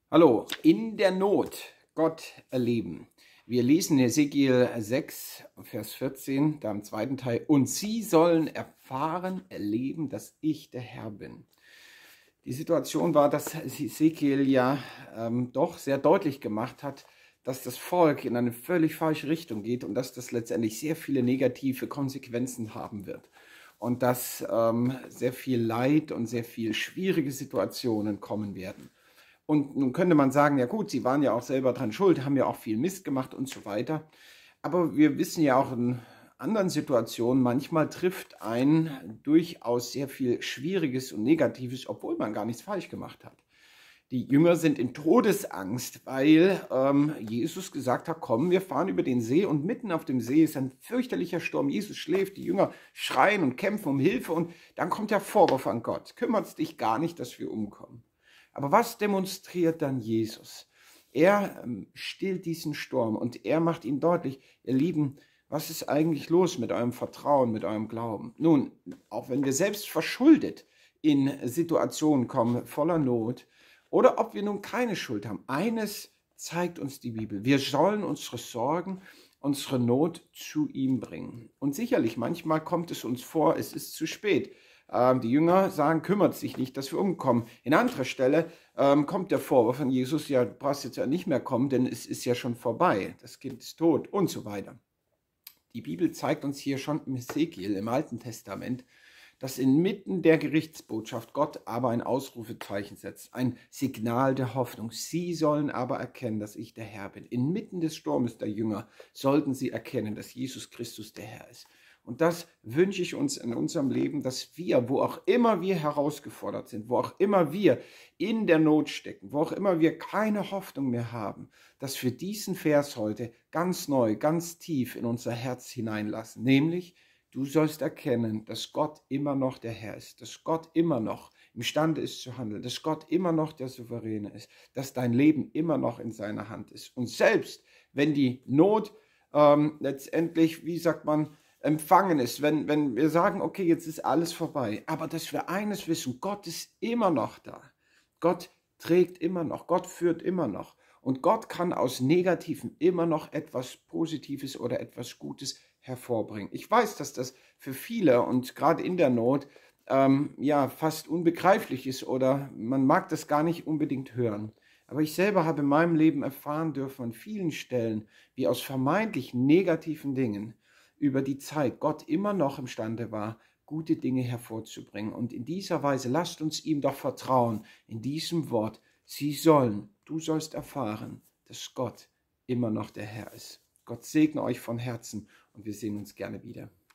Hallo, in der Not Gott erleben. Wir lesen Hesekiel 6, Vers 14, da im zweiten Teil. Und sie sollen erfahren, erleben, dass ich der Herr bin. Die Situation war, dass Hesekiel ja doch sehr deutlich gemacht hat, dass das Volk in eine völlig falsche Richtung geht und dass das letztendlich sehr viele negative Konsequenzen haben wird. Und dass sehr viel Leid und sehr viel schwierige Situationen kommen werden. Und nun könnte man sagen, ja gut, sie waren ja auch selber dran schuld, haben ja auch viel Mist gemacht und so weiter. Aber wir wissen ja auch in anderen Situationen, manchmal trifft einen durchaus sehr viel Schwieriges und Negatives, obwohl man gar nichts falsch gemacht hat. Die Jünger sind in Todesangst, weil Jesus gesagt hat, komm, wir fahren über den See und mitten auf dem See ist ein fürchterlicher Sturm. Jesus schläft, die Jünger schreien und kämpfen um Hilfe und dann kommt der Vorwurf an Gott. Kümmert es dich gar nicht, dass wir umkommen. Aber was demonstriert dann Jesus? Er stillt diesen Sturm und er macht ihm deutlich, ihr Lieben, was ist eigentlich los mit eurem Vertrauen, mit eurem Glauben? Nun, auch wenn wir selbst verschuldet in Situationen kommen voller Not oder ob wir nun keine Schuld haben, eines zeigt uns die Bibel. Wir sollen unsere Sorgen, unsere Not zu ihm bringen. Und sicherlich, manchmal kommt es uns vor, es ist zu spät. Die Jünger sagen, kümmert sich nicht, dass wir umkommen. In anderer Stelle kommt der Vorwurf von Jesus, ja, du brauchst jetzt ja nicht mehr kommen, denn es ist ja schon vorbei. Das Kind ist tot und so weiter. Die Bibel zeigt uns hier schon im Hesekiel, im Alten Testament, dass inmitten der Gerichtsbotschaft Gott aber ein Ausrufezeichen setzt, ein Signal der Hoffnung. Sie sollen aber erkennen, dass ich der Herr bin. Inmitten des Sturmes der Jünger sollten sie erkennen, dass Jesus Christus der Herr ist. Und das wünsche ich uns in unserem Leben, dass wir, wo auch immer wir herausgefordert sind, wo auch immer wir in der Not stecken, wo auch immer wir keine Hoffnung mehr haben, dass wir diesen Vers heute ganz neu, ganz tief in unser Herz hineinlassen. Nämlich, du sollst erkennen, dass Gott immer noch der Herr ist, dass Gott immer noch imstande ist zu handeln, dass Gott immer noch der Souveräne ist, dass dein Leben immer noch in seiner Hand ist. Und selbst wenn die Not letztendlich, wie sagt man, empfangen ist, wenn wir sagen, okay, jetzt ist alles vorbei, aber dass wir eines wissen, Gott ist immer noch da. Gott trägt immer noch, Gott führt immer noch. Und Gott kann aus Negativen immer noch etwas Positives oder etwas Gutes hervorbringen. Ich weiß, dass das für viele und gerade in der Not ja fast unbegreiflich ist oder man mag das gar nicht unbedingt hören. Aber ich selber habe in meinem Leben erfahren dürfen an vielen Stellen, wie aus vermeintlich negativen Dingen über die Zeit Gott immer noch imstande war, gute Dinge hervorzubringen. Und in dieser Weise lasst uns ihm doch vertrauen, in diesem Wort, du sollst erfahren, dass Gott immer noch der Herr ist. Gott segne euch von Herzen und wir sehen uns gerne wieder.